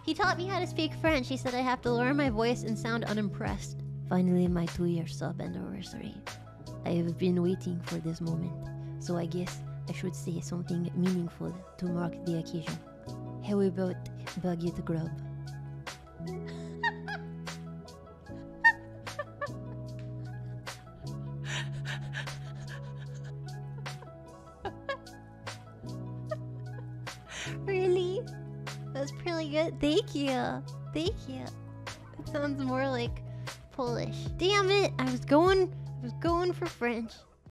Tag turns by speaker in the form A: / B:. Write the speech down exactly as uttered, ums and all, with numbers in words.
A: He taught me how to speak French. He said I have to lower my voice and sound unimpressed. Finally, my two-year sub anniversary. I have been waiting for this moment, so I guess I should say something meaningful to mark the occasion. How about baguette grub? Really? That's pretty good. Thank you. Thank you. It sounds more like Polish. Damn it! I was going I was going for French.